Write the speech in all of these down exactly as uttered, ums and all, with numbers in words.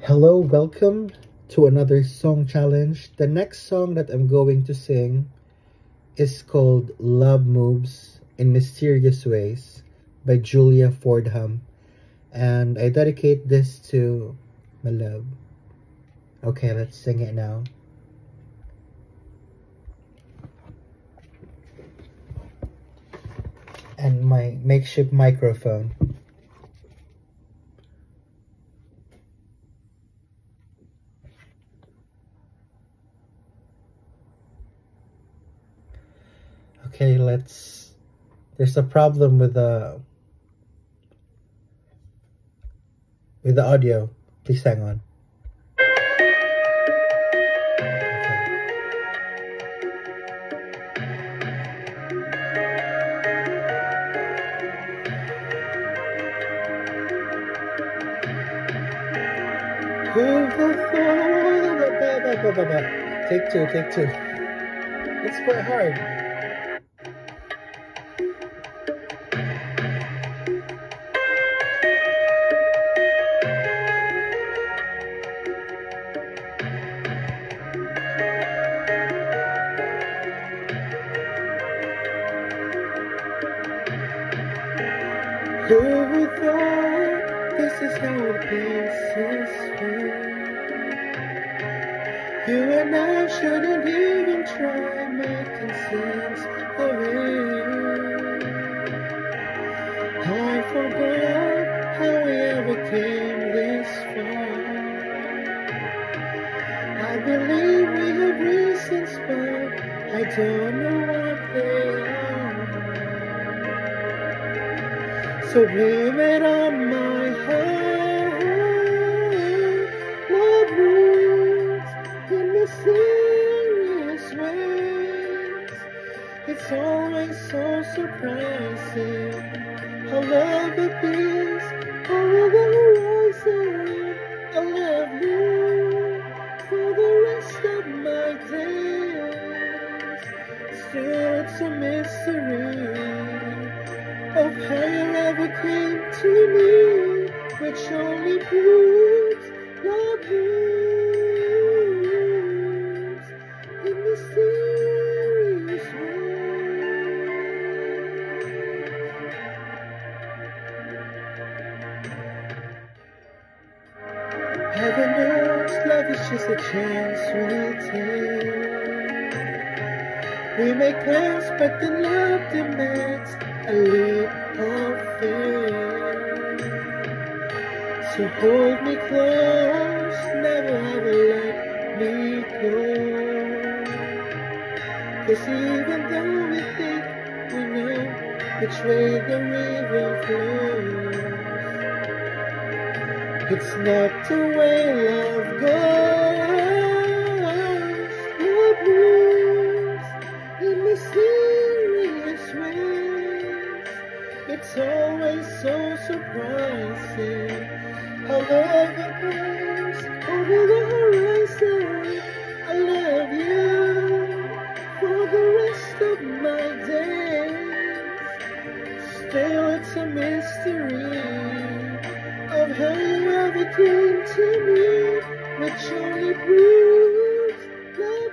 Hello, welcome to another song challenge. The next song that I'm going to sing is called Love Moves in Mysterious Ways by Julia Fordham. And I dedicate this to my love. Okay, let's sing it now. And my makeshift microphone. Okay, let's... There's a problem with the... with the audio. Please hang on. Take two, take two. It's quite hard. Who would thought this is how the pieces fall? You and I shouldn't even try making sense of it. I forgot how we ever came this far. I believe we have reasons, but I don't know what they are. So blame it on my heart. Love moves in mysterious ways. It's always so surprising how love appears over the horizon. I love you for the rest of my days. Still, it's a mystery of how you ever came to me, which only proves love moves in mysterious ways. Heaven knows love is just a chance we take. We make plans, but then love demands a leap of faith. So hold me close, never ever let me go. 'Cause even though we think we know which way the river flows, it's not the way love goes. Love moves in mysterious ways. It's always so surprising how love appears over the horizon. I love you for the rest of my days. Still, it's a mystery of how you ever came to me, which only proves love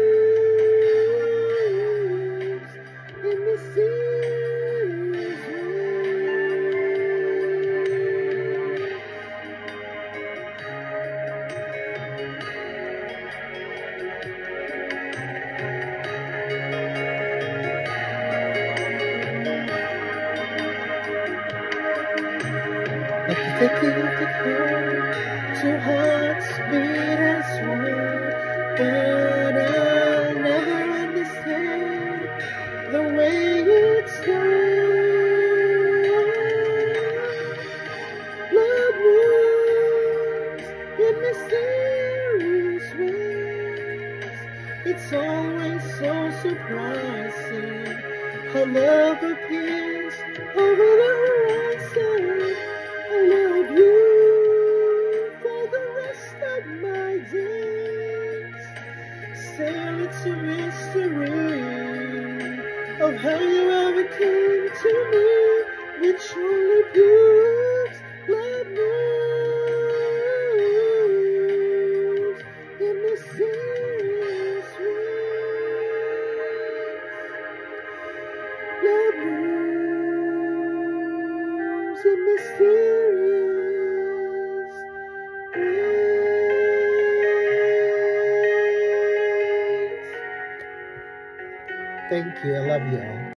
moves in mysterious Like the gift of hope, two hearts beat as one, but I'll never understand the way it's done. Love moves in mysterious ways. It's always so surprising how love appears over the horizon. I love you for the rest of my days. Still, it's a mystery of how you ever came to me, which only proves love moves such a mysterious ways. Thank you. I love you all.